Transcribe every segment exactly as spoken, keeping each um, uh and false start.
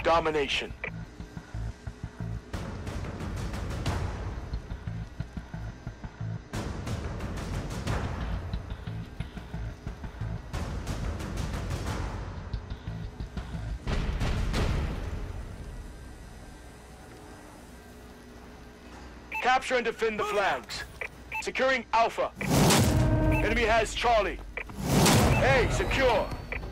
domination. Capture and defend the flags. Securing Alpha. Enemy has Charlie. A secure.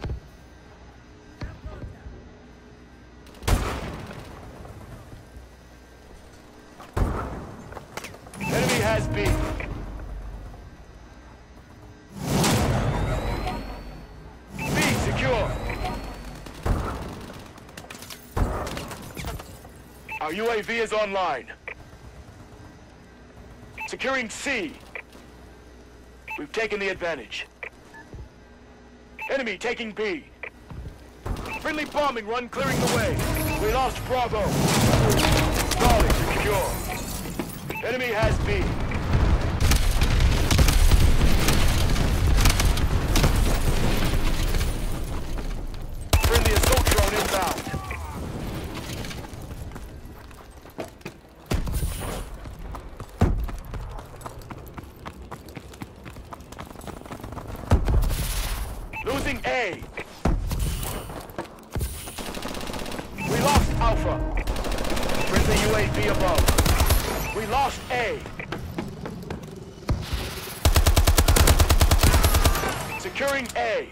Enemy has B. B secure. Our U A V is online. Securing C. We've taken the advantage. Enemy taking B. Friendly bombing run clearing the way. We lost Bravo. Charlie secure. Enemy has B. Friendly assault drone inbound. Losing A. We lost Alpha. Friendly U A V above. We lost A. Securing A.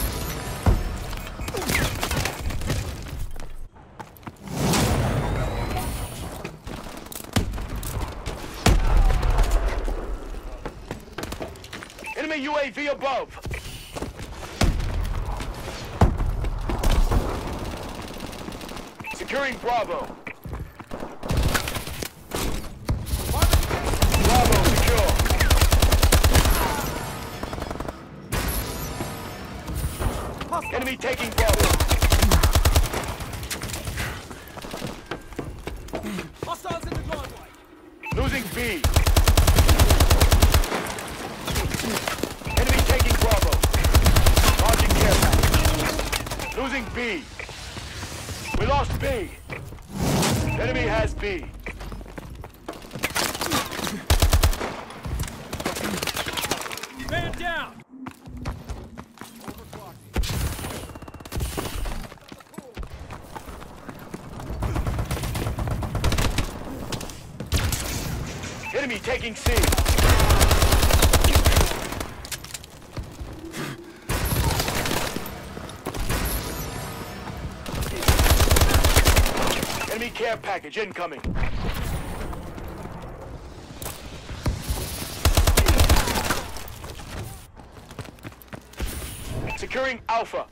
Enemy U A V above. Securing Bravo. Bravo secure. Enemy taking Bravo. Hostiles in the driveway. Losing B. Enemy taking Bravo. Launching care package. Losing B. We lost B. Enemy has B. Man down. Enemy taking C. Enemy care package incoming. Securing Alpha.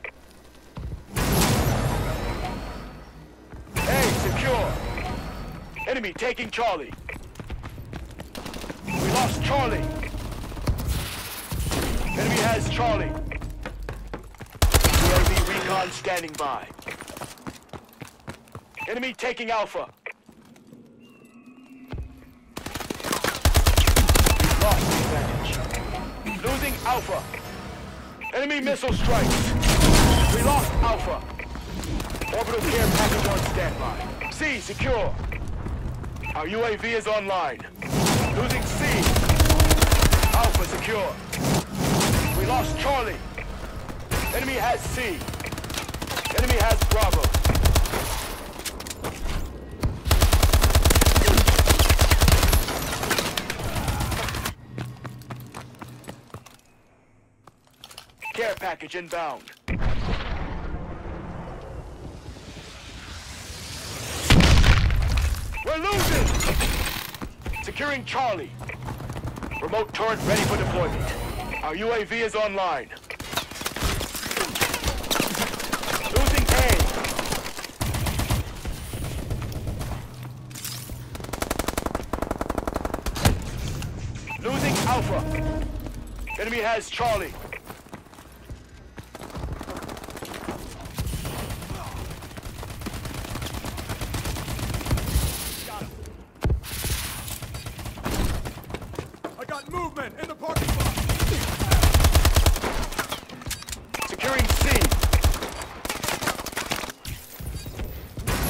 A secure. Enemy taking Charlie. We lost Charlie. Enemy has Charlie. U A V recon standing by. Enemy taking Alpha. Lost the advantage. Losing Alpha. Enemy missile strikes. We lost Alpha. Orbital care package on standby. C secure. Our U A V is online. Losing C. Alpha secure. We lost Charlie. Enemy has C. Enemy has Bravo. Care package inbound. We're losing! Securing Charlie. Remote turret ready for deployment. Our U A V is online. Losing A. Losing Alpha. Enemy has Charlie. Movement in the parking lot. Securing C.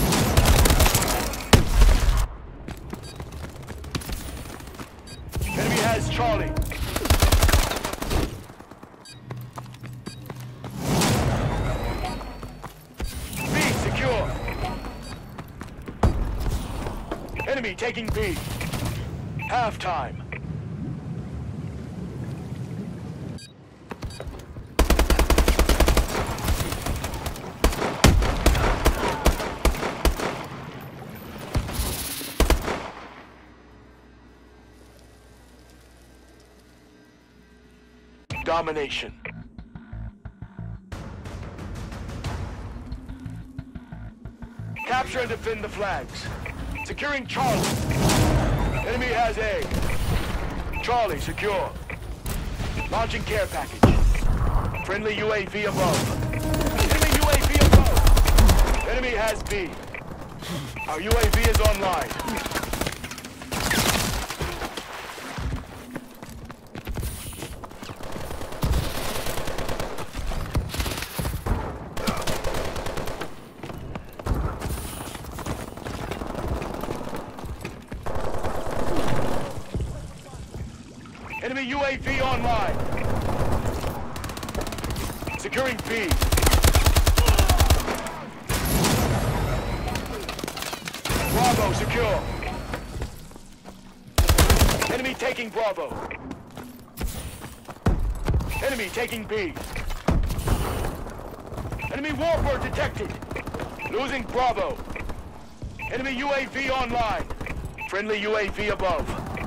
Enemy taking B. Halftime. Domination. Capture and defend the flags. Securing Charlie. Enemy has A. Charlie secure. Launching care package. Friendly U A V above. Enemy U A V above. Enemy has B. Our U A V is online. Enemy U A V online. Securing B. Bravo secure. Enemy taking Bravo. Enemy taking B. Enemy warbird detected. Losing Bravo. Enemy U A V online. Friendly U A V above.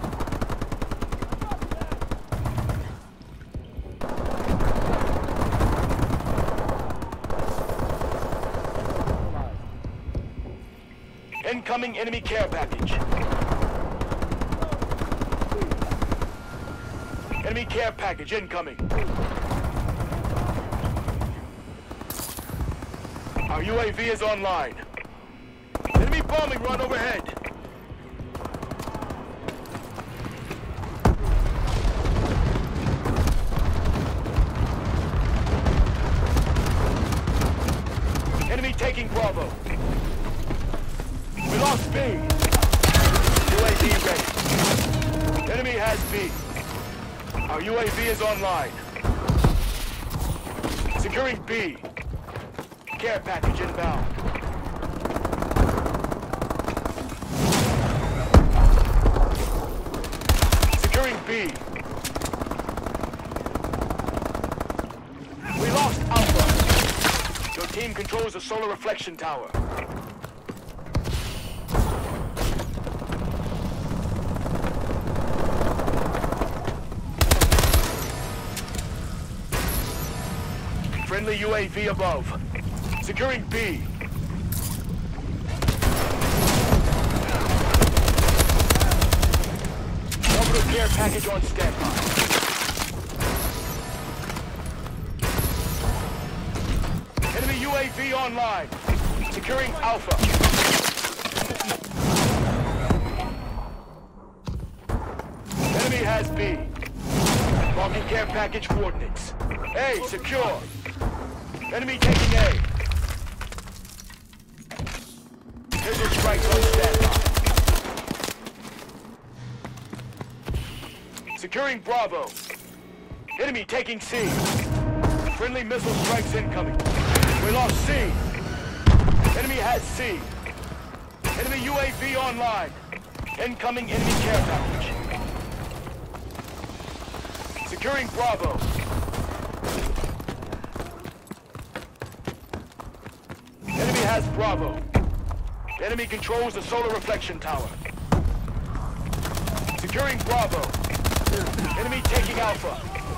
Incoming enemy care package. Enemy care package incoming. Our U A V is online. Enemy bombing run overhead. Enemy taking Bravo. We lost B. U A V ready. Enemy has B. Our U A V is online. Securing B. Care package inbound. Securing B. We lost Alpha. Your team controls the solar reflection tower. Friendly U A V above. Securing B. Orbital care package on standby. Enemy U A V online. Securing Alpha. Enemy has B. Marking care package coordinates. A secure. Enemy taking A. Missile strikes on standby. Securing Bravo. Enemy taking C. Friendly missile strikes incoming. We lost C. Enemy has C. Enemy U A V online. Incoming enemy care package. Securing Bravo. Enemy has Bravo. Enemy controls the solar reflection tower. Securing Bravo. Enemy taking Alpha.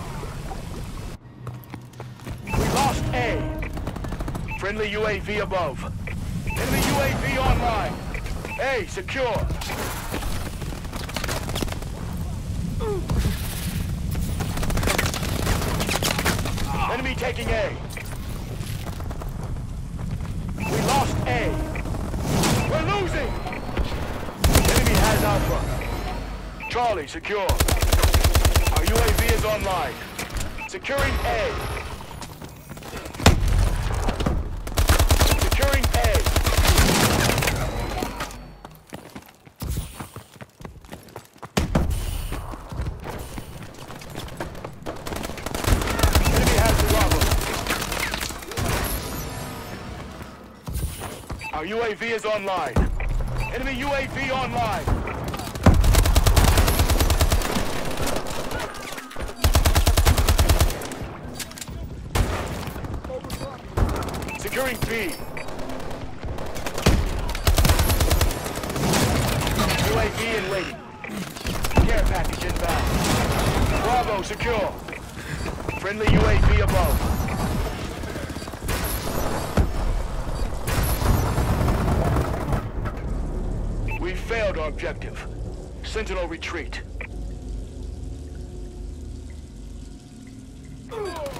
We lost A. Friendly U A V above. Enemy U A V online. A secure. Enemy taking A. We lost A. We're losing! Enemy has Alpha. Charlie, secure. Our U A V is online. Securing A. Securing A. Enemy has Bravo. Our U A V is online. Enemy U A V online. Securing B. U A V in waiting. Care package inbound. Bravo secure. Friendly U A V above. We failed our objective. Sentinel retreat.